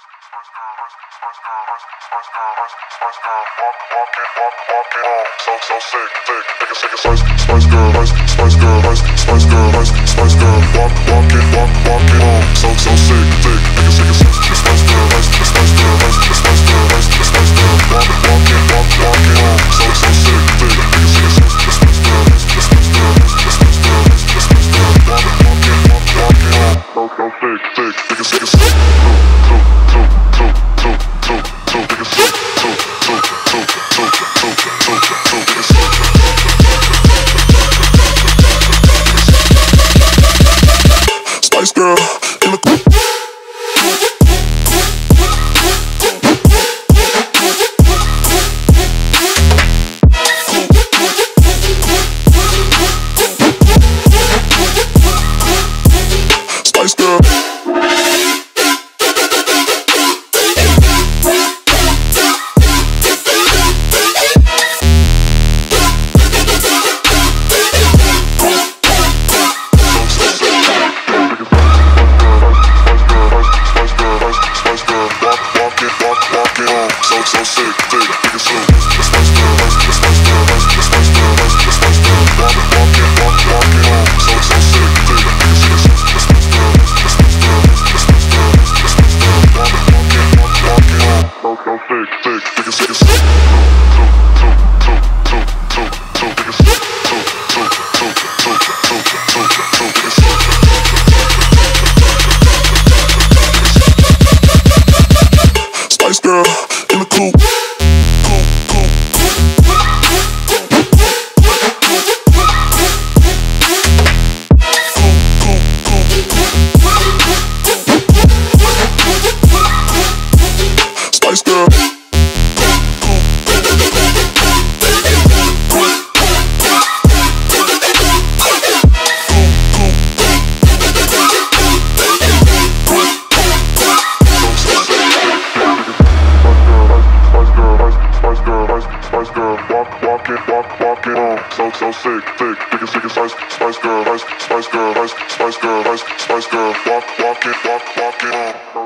Spice girl in the club. Spice girl. So sick, thick, nigga so Spice girl, Spice girl, Spice girl, Spice girl, walk it on. So sick, thick, nigga so Spice girl, Spice girl, Spice girl, Spice girl, walk it on. So sick, thick, nigga so Spice girl in the coupe. Spice girl. Walk it on. So sick, thick, nigga sick as Spice girl, Spice girl, Spice girl, walk it on.